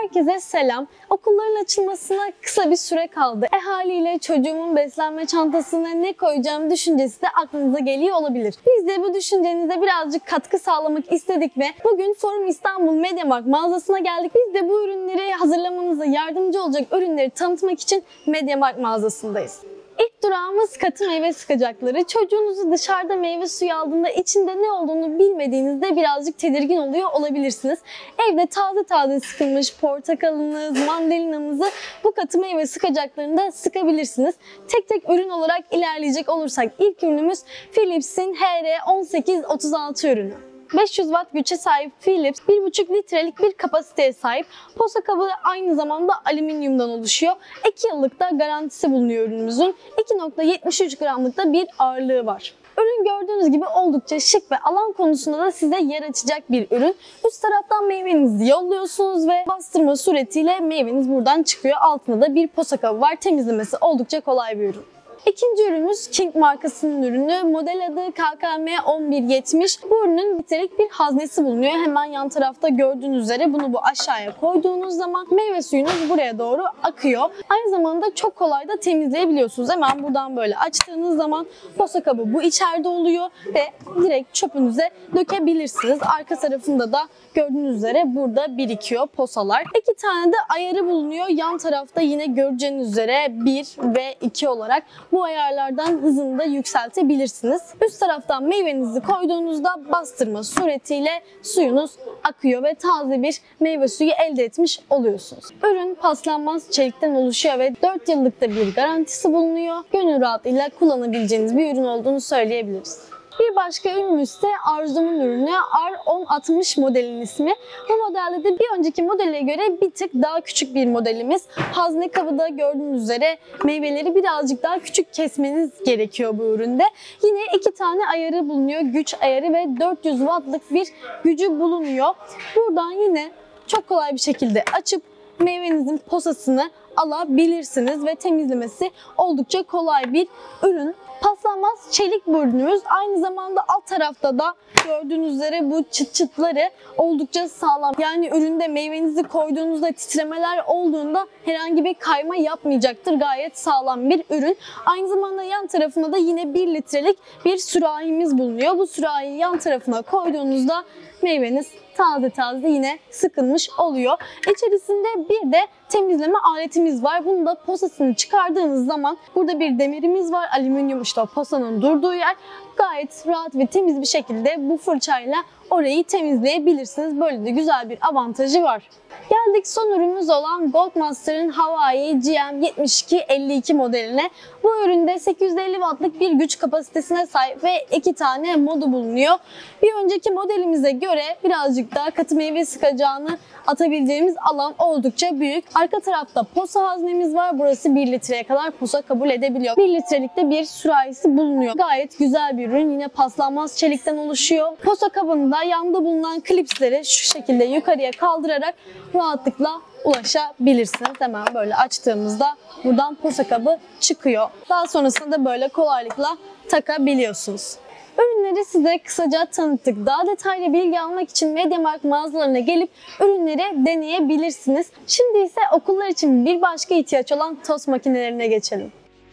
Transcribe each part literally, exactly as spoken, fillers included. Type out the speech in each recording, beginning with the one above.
Herkese selam. Okulların açılmasına kısa bir süre kaldı. E haliyle çocuğumun beslenme çantasına ne koyacağım düşüncesi de aklınıza geliyor olabilir. Biz de bu düşüncenize birazcık katkı sağlamak istedik ve bugün Forum İstanbul MediaMarkt mağazasına geldik. Biz de bu ürünleri hazırlamanıza yardımcı olacak ürünleri tanıtmak için MediaMarkt mağazasındayız. İlk durağımız katı meyve sıkacakları. Çocuğunuzu dışarıda meyve suyu aldığında içinde ne olduğunu bilmediğinizde birazcık tedirgin oluyor olabilirsiniz. Evde taze taze sıkılmış portakalınız, mandalinanızı bu katı meyve sıkacaklarında sıkabilirsiniz. Tek tek ürün olarak ilerleyecek olursak ilk ürünümüz Philips'in H R on sekiz otuz altı ürünü. beş yüz watt güce sahip Philips bir buçuk litrelik bir kapasiteye sahip. Posa kabı aynı zamanda alüminyumdan oluşuyor. iki yıllık da garantisi bulunuyor ürünümüzün. iki nokta yetmiş üç gramlık da bir ağırlığı var. Ürün gördüğünüz gibi oldukça şık ve alan konusunda da size yer açacak bir ürün. Üst taraftan meyvenizi yolluyorsunuz ve bastırma suretiyle meyveniz buradan çıkıyor. Altında da bir posa kabı var. Temizlemesi oldukça kolay bir ürün. İkinci ürünümüz King markasının ürünü. Model adı K K M on bir yetmiş. Bu ürünün litrelik bir haznesi bulunuyor. Hemen yan tarafta gördüğünüz üzere bunu bu aşağıya koyduğunuz zaman meyve suyunuz buraya doğru akıyor. Aynı zamanda çok kolay da temizleyebiliyorsunuz. Hemen buradan böyle açtığınız zaman posa kabı bu içeride oluyor ve direkt çöpünüze dökebilirsiniz. Arka tarafında da gördüğünüz üzere burada birikiyor posalar. İki tane de ayarı bulunuyor. Yan tarafta yine göreceğiniz üzere bir ve iki olarak bu ayarlardan hızını da yükseltebilirsiniz. Üst taraftan meyvenizi koyduğunuzda bastırma suretiyle suyunuz akıyor ve taze bir meyve suyu elde etmiş oluyorsunuz. Ürün paslanmaz çelikten oluşuyor ve dört yıllık da bir garantisi bulunuyor. Gönül rahatlığıyla kullanabileceğiniz bir ürün olduğunu söyleyebiliriz. Bir başka ürünümüz ise Arzu'nun ürünü R on altmış modelin ismi. Bu modelde de bir önceki modele göre bir tık daha küçük bir modelimiz. Hazne kabı da gördüğünüz üzere meyveleri birazcık daha küçük kesmeniz gerekiyor bu üründe. Yine iki tane ayarı bulunuyor. Güç ayarı ve dört yüz wattlık bir gücü bulunuyor. Buradan yine çok kolay bir şekilde açıp meyvenizin posasını alabilirsiniz ve temizlemesi oldukça kolay bir ürün. Paslanmaz çelik bu ürünümüz. Aynı zamanda alt tarafta da gördüğünüz üzere bu çıt çıtları oldukça sağlam. Yani üründe meyvenizi koyduğunuzda titremeler olduğunda herhangi bir kayma yapmayacaktır. Gayet sağlam bir ürün. Aynı zamanda yan tarafında da yine bir litrelik bir sürahimiz bulunuyor. Bu sürahiyi yan tarafına koyduğunuzda meyveniz taze taze yine sıkılmış oluyor. İçerisinde bir de temizleme aletimiz var. Bunu da posasını çıkardığınız zaman burada bir demirimiz var. Alüminyum işte o posanın durduğu yer. Gayet rahat ve temiz bir şekilde bu fırçayla orayı temizleyebilirsiniz. Böyle de güzel bir avantajı var. Geldik son ürünümüz olan Goldmaster'ın Hawaii G M yetmiş iki elli iki modeline. Bu üründe sekiz yüz elli wattlık bir güç kapasitesine sahip ve iki tane modu bulunuyor. Bir önceki modelimize göre birazcık daha katı meyve sıkacağını atabileceğimiz alan oldukça büyük. Arka tarafta posa haznemiz var. Burası bir litreye kadar posa kabul edebiliyor. bir litrelikte bir sürahisi bulunuyor. Gayet güzel bir ürün. Yine paslanmaz çelikten oluşuyor. Posa kabında yanda bulunan klipsleri şu şekilde yukarıya kaldırarak rahatlıkla ulaşabilirsiniz. Hemen böyle açtığımızda buradan posa kabı çıkıyor. Daha sonrasında da böyle kolaylıkla takabiliyorsunuz. Ürünleri size kısaca tanıttık. Daha detaylı bilgi almak için MediaMarkt mağazalarına gelip ürünleri deneyebilirsiniz. Şimdi ise okullar için bir başka ihtiyaç olan tost makinelerine geçelim.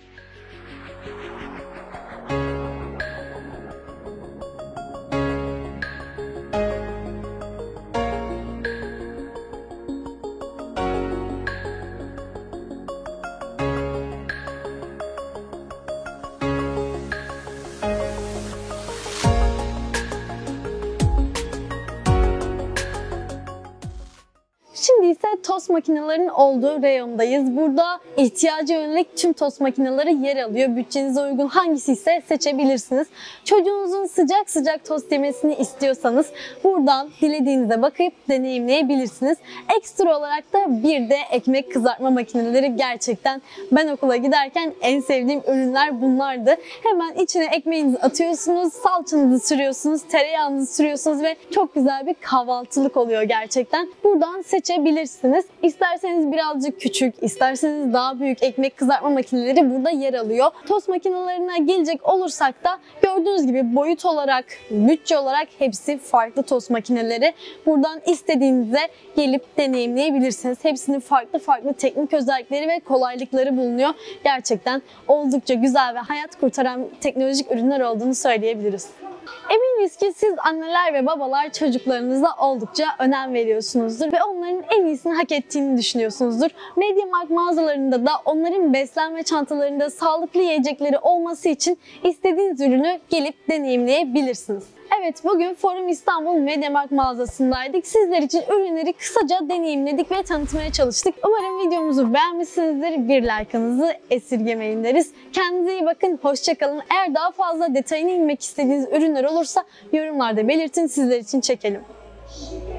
Şimdi ise tost makinelerinin olduğu reyondayız. Burada ihtiyaca yönelik tüm tost makineleri yer alıyor. Bütçenize uygun hangisi ise seçebilirsiniz. Çocuğunuzun sıcak sıcak tost yemesini istiyorsanız buradan dilediğinize bakıp deneyimleyebilirsiniz. Ekstra olarak da bir de ekmek kızartma makineleri gerçekten ben okula giderken en sevdiğim ürünler bunlardı. Hemen içine ekmeğinizi atıyorsunuz, salçanızı sürüyorsunuz, tereyağınızı sürüyorsunuz ve çok güzel bir kahvaltılık oluyor gerçekten. Buradan seçebilirsiniz. ulaşabilirsiniz. İsterseniz birazcık küçük, isterseniz daha büyük ekmek kızartma makineleri burada yer alıyor. Tost makinelerine gelecek olursak da gördüğünüz gibi boyut olarak, bütçe olarak hepsi farklı tost makineleri. Buradan istediğinize gelip deneyimleyebilirsiniz. Hepsinin farklı farklı teknik özellikleri ve kolaylıkları bulunuyor. Gerçekten oldukça güzel ve hayat kurtaran teknolojik ürünler olduğunu söyleyebiliriz. Eminiz ki siz anneler ve babalar çocuklarınıza oldukça önem veriyorsunuzdur ve onların en iyisini hak ettiğini düşünüyorsunuzdur. MediaMarkt mağazalarında da onların beslenme çantalarında sağlıklı yiyecekleri olması için istediğiniz ürünü gelip deneyimleyebilirsiniz. Evet, bugün Forum İstanbul MediaMarkt mağazasındaydık. Sizler için ürünleri kısaca deneyimledik ve tanıtmaya çalıştık. Umarım videomuzu beğenmişsinizdir. Bir like'ınızı esirgemeyin deriz. Kendinize iyi bakın, hoşça kalın. Eğer daha fazla detayına inmek istediğiniz ürünler olursa yorumlarda belirtin, sizler için çekelim.